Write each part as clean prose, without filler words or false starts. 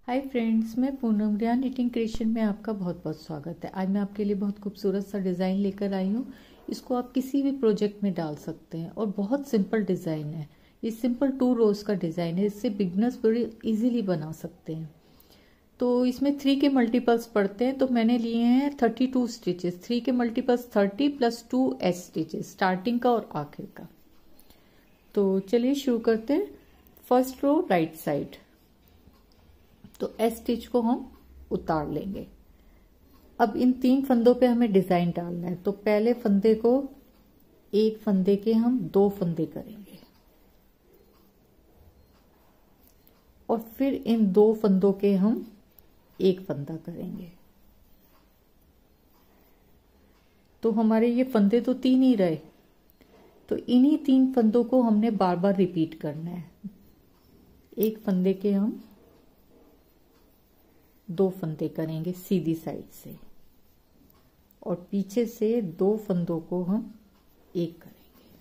Hi friends, मैं पूनम रिया knitting creation में आपका बहुत बहुत स्वागत है। आज मैं आपके लिए बहुत खूबसूरत सा डिज़ाइन लेकर आई हूँ। इसको आप किसी भी प्रोजेक्ट में डाल सकते हैं और बहुत सिंपल डिज़ाइन है। ये सिंपल 2 रोज का डिज़ाइन है। इससे बिगनर्स बड़ी इजीली बना सकते हैं। तो इसमें 3 के मल्टीपल्स पड़ते हैं, तो मैंने लिए हैं 32 स्टिचेस। 3 के मल्टीपल्स 30 + 2 एस स्टिचेस, स्टार्टिंग का और आखिर का। तो चलिए शुरू करते हैं। फर्स्ट रो राइट साइड, तो एस स्टिच को हम उतार लेंगे। अब इन 3 फंदों पे हमें डिजाइन डालना है। तो पहले फंदे को एक फंदे के हम 2 फंदे करेंगे और फिर इन 2 फंदों के हम एक फंदा करेंगे। तो हमारे ये फंदे तो 3 ही रहे, तो इन्हीं 3 फंदों को हमने बार बार रिपीट करना है। एक फंदे के हम 2 फंदे करेंगे सीधी साइड से और पीछे से 2 फंदों को हम एक करेंगे।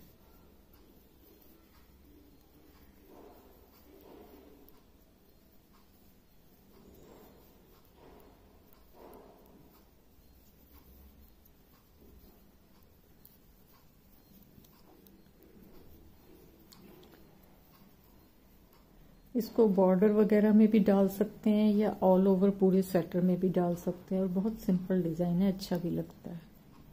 इसको बॉर्डर वगैरह में भी डाल सकते हैं या ऑल ओवर पूरे स्वेटर में भी डाल सकते हैं और बहुत सिंपल डिजाइन है, अच्छा भी लगता है।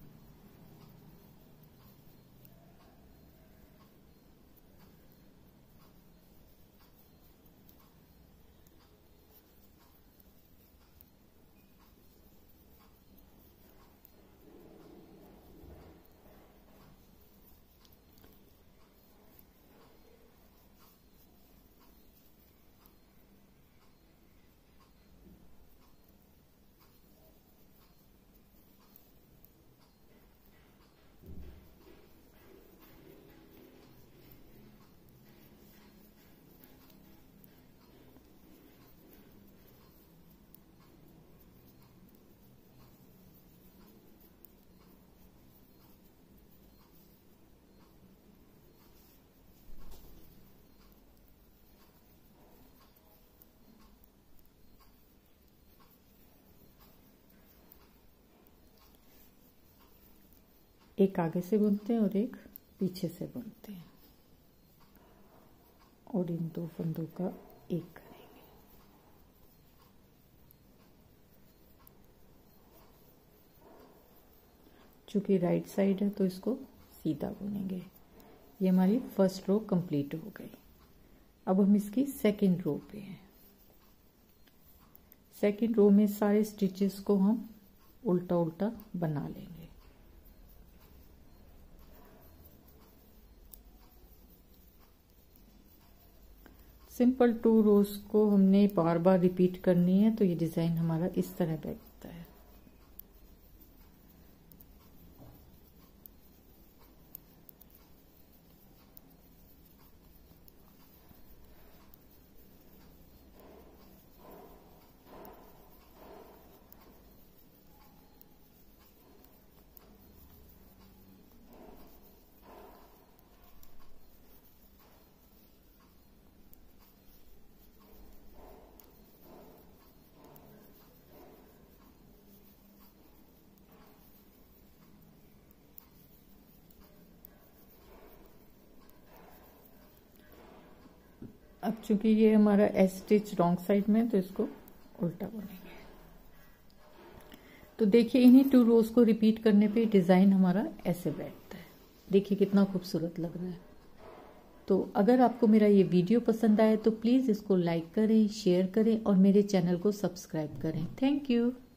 एक आगे से बुनते हैं और एक पीछे से बुनते हैं और इन 2 फंदों का एक करेंगे। चूंकि राइट साइड है तो इसको सीधा बुनेंगे। ये हमारी फर्स्ट रो कंप्लीट हो गई। अब हम इसकी सेकंड रो पे हैं। सेकंड रो में सारे स्टिचेस को हम उल्टा उल्टा बना लेंगे। सिंपल 2 रोज को हमने बार बार रिपीट करनी है, तो ये डिजाइन हमारा इस तरह बैठता है। अब चूंकि ये हमारा एस स्टिच रॉन्ग साइड में, तो इसको उल्टा बुनेंगे। तो देखिए इन्हीं 2 रोज को रिपीट करने पे डिजाइन हमारा ऐसे बैठता है। देखिए कितना खूबसूरत लग रहा है। तो अगर आपको मेरा ये वीडियो पसंद आए तो प्लीज इसको लाइक करें, शेयर करें और मेरे चैनल को सब्सक्राइब करें। Thank you.